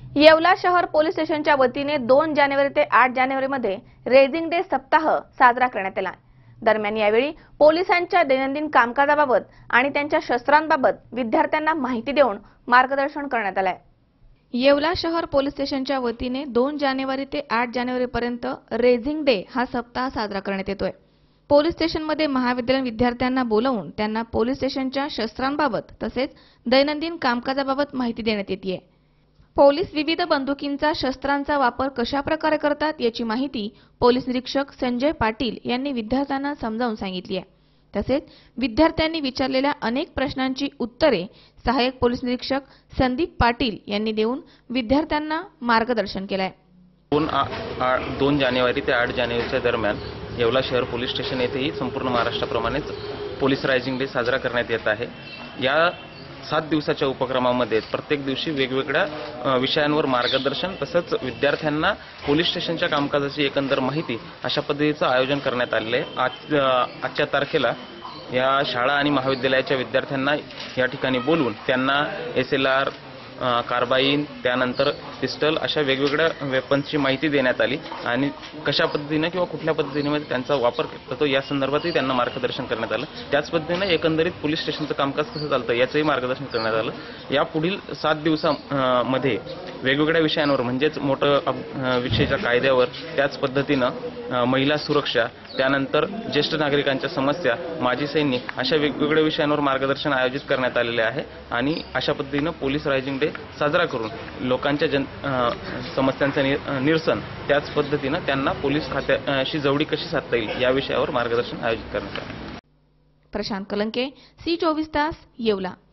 येवला शहर पोलीस स्टेशनच्या वतीने 2 जानेवारी ते 8 जानेवारीमध्ये रेझिंग डे सप्ताह साजरा करण्यात आला। दरम्यान यावेळी पोलिसांच्या दैनंदिन कामकाजाबाबत आणि त्यांच्या शस्त्रांबाबत विद्यार्थ्यांना माहिती देऊन मार्गदर्शन करण्यात आले। येवला शहर पोलीस स्टेशनच्या वतीने 2 जानेवारी ते 8 जानेवारीपर्यंत रेझिंग डे हा सप्ताह साजरा करण्यात येतोय। पोलीस स्टेशनमध्ये महाविद्यालयीन विद्यार्थ्यांना बोलावून त्यांना पोलीस स्टेशनच्या शस्त्रांबाबत तसेच दैनंदिन कामकाजाबाबत माहिती देण्यात येते। पोलीस विविध बंदुकींचा शस्त्रांचा वापर कशा प्रकारे करतात याची माहिती पोलीस निरीक्षक संजय पाटील यांनी विद्यार्थ्यांना समजावून सांगितली आहे। तसेच विद्यार्थ्यांनी विचारलेल्या अनेक प्रश्नांची उत्तरे सहाय्यक पोलीस निरीक्षक संदीप पाटील यांनी देऊन विद्यार्थ्यांना मार्गदर्शन केले आहे। 2 जानेवारी ते 8 जानेवारीच्या दरम्यान येवला शहर पोलीस स्टेशन येथेही संपूर्ण महाराष्ट्राप्रमाणेच पोलीस रायझिंग डे साजरा करण्यात येत आहे। या 7 दिवसाच्या उपक्रमामध्ये प्रत्येक दिवशी वेगवेगळ्या विषयांवर मार्गदर्शन तसंच विद्यार्थ्यांना पोलीस स्टेशनच्या कामकाजाची एकंदर माहिती अशा पद्धतीचं आयोजन करण्यात आलेले आहे। आजच्या तारखेला या शाळा आणि महाविद्यालयाच्या विद्यार्थ्यांना या ठिकाणी बोलवून त्यांना SLR कार्बाईन त्यानंतर पिस्टल अशा वेगवेगळ्या वेपन्सची माहिती देण्यात आली आणि कशा पद्धतीने किंवा कुठल्या पद्धतीने त्यांचा वापर करतो या संदर्भातही त्यांना मार्गदर्शन करण्यात आलं। त्याच पद्धतीने एकंदरीत पोलीस स्टेशनचं कामकाज कसं चालतं याचंही मार्गदर्शन करण्यात आलं। या पुढील 7 दिवसांमध्ये वेगवेगळ्या विषयांवर म्हणजेच मोटर विषयाच्या कायद्यावर त्याच पद्धतीनं महिला सुरक्षा त्यानंतर ज्येष्ठ नागरिकांच्या समस्या माजी सैनिक अशा वेगवेगळ्या विषयांवर मार्गदर्शन आयोजित करण्यात आलेले आहे आणि अशा पद्धतीनं पोलीस रायझिंग डे साजरा करून लोकांच्या समस्यांचं निरसन त्याच पद्धतीनं त्यांना पोलीस खात्याशी जवळीक कशी साधता येईल या विषयावर मार्गदर्शन आयोजित करण्यात आले। प्रशांत कलंके, C24 तास, येवला।